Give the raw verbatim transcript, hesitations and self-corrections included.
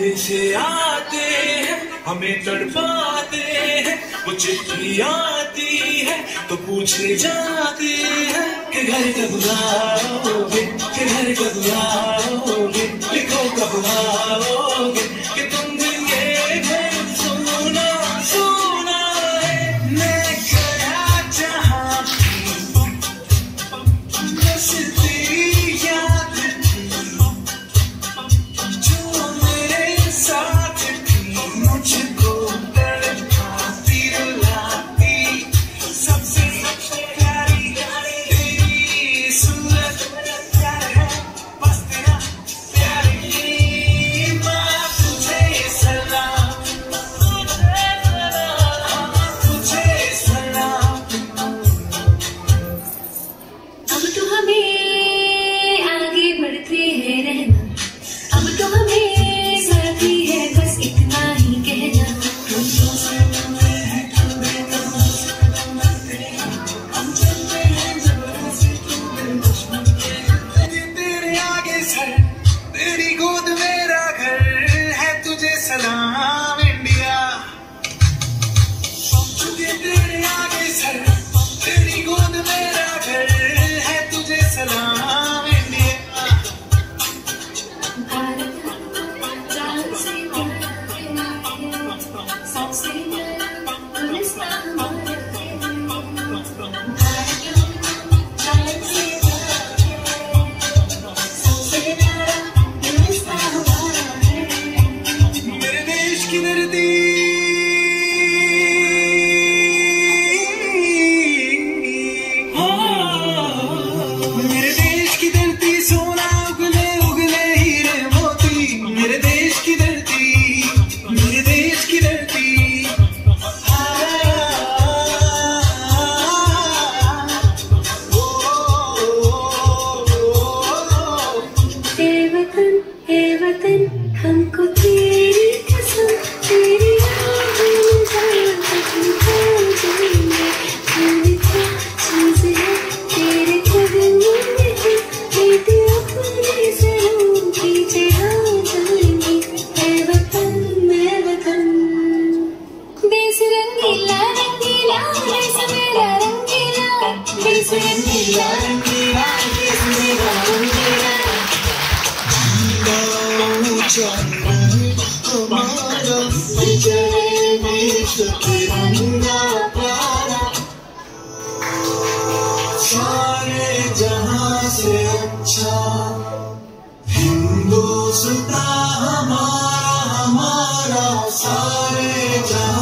रास्ते से आते हैं, हमें तड़पाते हैं, वो चिट्ठी आती है तो पूछे जाते हैं कि घर कब आओगे, कि घर कब आओगे, लिखो कब आओगे, कि तुम दिन ये घर सुना सुना है। मैं गया जहाँ बस तेरी याद जो मेरे साथ थी, मुझको तड़पाती रुलाती, सबसे प्यारी तेरी सूरत प्यार है, बस तेरा प्यार ही माँ तुझे सलाम, तुझे सलाम। अब तो हमें आगे बढ़ते हैं रहना, अब तो हमें साथी है बस इतना ही कहना। तेरे आगे सर, तेरी गोद मेरा घर है, तुझे सलाम इंडिया। तेरे आगे सर, तेरी गोद मेरा घर है, तुझे सलाम इंडिया। भारत जान से प्यारा है, सबसे प्यारा गुलिस्तां हमारा है। भारत जान से प्यारा है, सबसे प्यारा गुलिस्तां हमारा है। मेरे देश की धरती, मेरे देश की धरती सोना उगले उगले हीरे मोती, मेरे देश की धरती, मेरे देश की धरती। हे वतन हे वतन हमको तेरी कसम, तेरी यादें जान तक निकाल जाएंगे। तेरी क्या चीज़ है तेरे कदमों में है, बेटे अपने सरों पीछे हाँ जाएंगे। हे वतन मैं वतन, देश रंगीला रंगीला देश मेरा रंगीला, देश रंगीला रंगीला देश मेरा रंगीला। हमारा विजय देश तिरंगा प्यारा, सारे जहां से अच्छा हिंदुस्तान हमारा, हमारा सारे जहां